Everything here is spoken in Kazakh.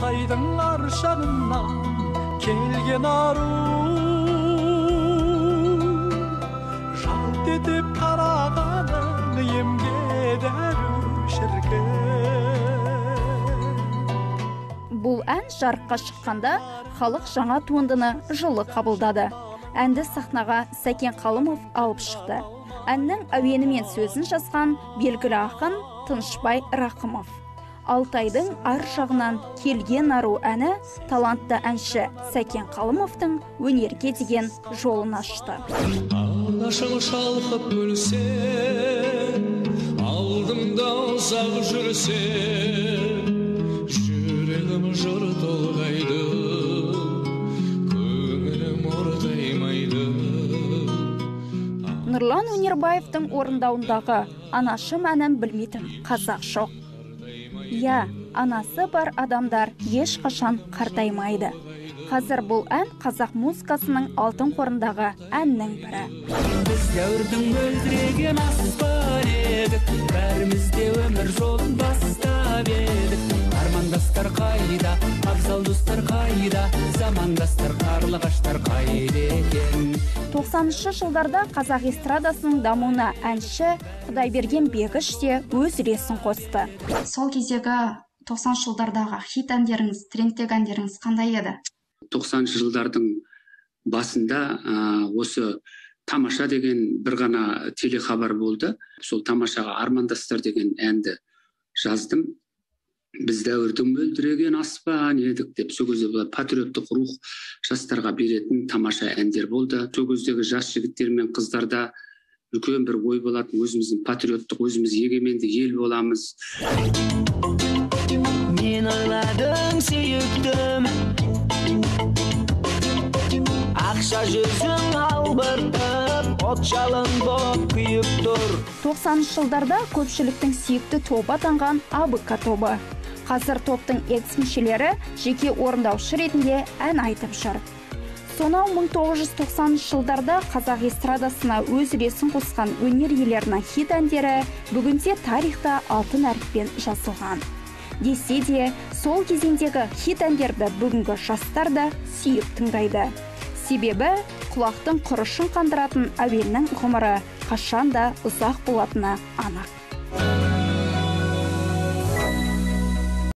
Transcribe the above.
Алтайдың аршанынан келген ару, жалт етіп қарағаның емге дәру шіркін. Бұл ән жарыққа шыққанда халық жаңа туындыны жылы қабылдады. Әнді сахнаға Сәкен Қалымов алып шықты. Әннің әуені мен сөзін жазған белгілі ақын Тынышбай Рақымов. Алтайдың ар жағынан келген ару әні талантты әнші Сәкен Қалымовтың өнерге деген жолын ашты. Алашым шалқып өлсе, алдымда ұзақ жүрсе, жүрегім жыр толғайды, көңілім ортаймайды. Нұрлан Өнербаевтың орындауындағы «Анашым» әнін білмейтін қазақ жоқ. Я, анасы бар адамдар ешқашан қартаймайды. Қазір бұл ән қазақ музыкасының алтын қорындағы әннің бірі. Біз дәуірдің мөлдіреген аспан едік, бәріміз де өмір жолын бастап едік. Армандастар қайда, абзал достар қайда, замандастар қарлығаштар қайда екен. 90-шы жылдарда қазақ эстрадасының дамуына әнші Құдайберген Бегіш те өз үлесін қосты. Сол кездегі 90 жылдардағы хит әндеріңіз, трендтегі әндеріңіз қандай еді? 90-шы жылдардың басында осы Тамаша деген бір ғана телехабар болды. Сол Тамашаға Армандастар деген әнді жаздым. Біз дәуірдің мөлдіреген аспан едік деп, сол кезде патриоттық рух жастарға беретін тамаша әндер болды. Сол кездегі жас жігіттер мен қыздарда үлкен бір ой болатын, өзіміздің патриоттық, өзіміз егеменді ел боламыз. Мен ойладың сүйіктім, ақша жүзің албыртып, от жалын боп күйіп тұр. 90-шы жылдарда көпшіліктің сүйікті тобы атанған АБК тобы. Қазір топтың экс-мүшелері жеке орындаушы ретінде ән айтып жүр. Сонау 1990 жылдарда қазақ эстрадасына өз үлесін қосқан өнер иелерінің хит әндері бүгінде тарихта алтын әріппен жазылған. Десе де, сол кезеңдегі хит әндерді бүгінгі жастар да сүйіп тыңдайды. Себебі құлақтың құрышын қандыратын әуеннің ғұмыры қашан да ұзақ болатыны анық.